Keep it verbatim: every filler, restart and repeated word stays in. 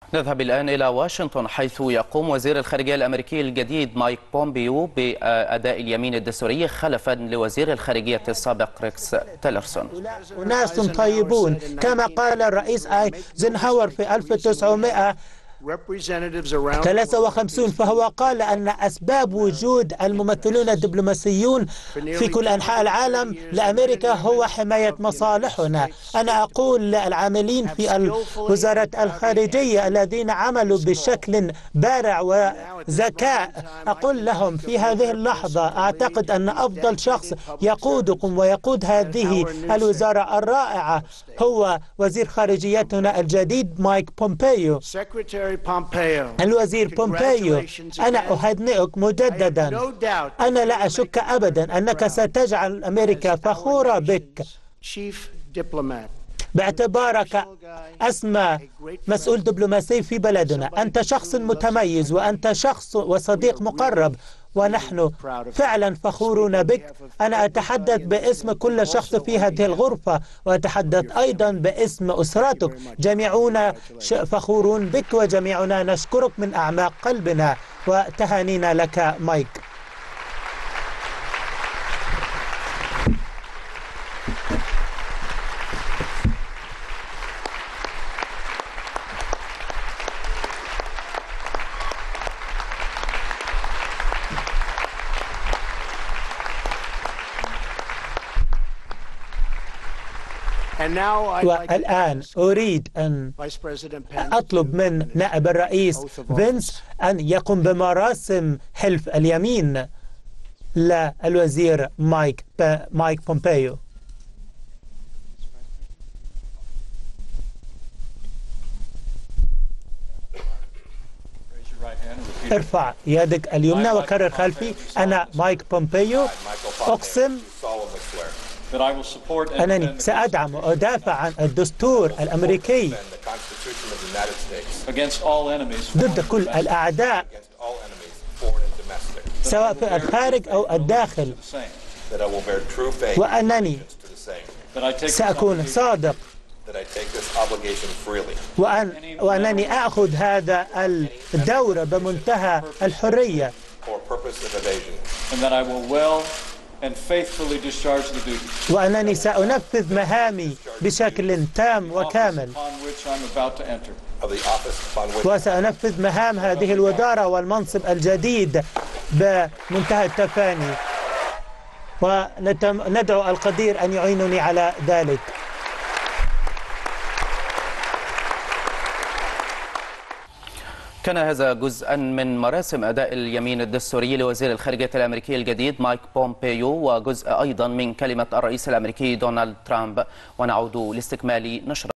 نذهب الآن إلى واشنطن، حيث يقوم وزير الخارجية الأمريكي الجديد مايك بومبيو بأداء اليمين الدستوري خلفا لوزير الخارجية السابق ريكس تيلرسون. أناس طيبون كما قال الرئيس ايزنهاور في ألف وتسعمائة وثلاثة وخمسين، فهو قال أن أسباب وجود الممثلون الدبلوماسيون في كل أنحاء العالم لأمريكا هو حماية مصالحنا. أنا أقول للعاملين في وزارة الخارجية الذين عملوا بشكل بارع وذكاء، أقول لهم في هذه اللحظة أعتقد أن أفضل شخص يقودكم ويقود هذه الوزارة الرائعة هو وزير خارجيتنا الجديد مايك بومبيو. الوزير بومبيو، أنا أهنئك مجددا. أنا لا أشك أبدا أنك ستجعل أمريكا فخورة بك باعتبارك أسمى مسؤول دبلوماسي في بلدنا. أنت شخص متميز وأنت شخص وصديق مقرب، ونحن فعلا فخورون بك. أنا أتحدث باسم كل شخص في هذه الغرفة، وأتحدث أيضا باسم أسرتك. جميعنا فخورون بك وجميعنا نشكرك من أعماق قلبنا، وتهانينا لك مايك. والآن أريد أن أطلب من نائب الرئيس فينس أن يقوم بمراسم حلف اليمين للوزير مايك مايك بومبيو. ارفع يدك اليمنى وكرر خلفي. أنا مايك بومبيو أقسم أنني سأدعم وأدافع عن الدستور الأمريكي ضد كل الأعداء سواء في الخارج أو الداخل، وأنني سأكون صادق وأن وأنني أخذ هذا الدور بمنتهى الحرية، وأنني سأنفذ مهامي بشكل تام وكامل، وسأنفذ مهام هذه الوزارة والمنصب الجديد بمنتهى التفاني، وندعو القدير أن يعينني على ذلك. كان هذا جزءا من مراسم أداء اليمين الدستوري لوزير الخارجية الأمريكي الجديد مايك بومبيو، وجزء أيضا من كلمة الرئيس الأمريكي دونالد ترامب. ونعود لاستكمال نشرة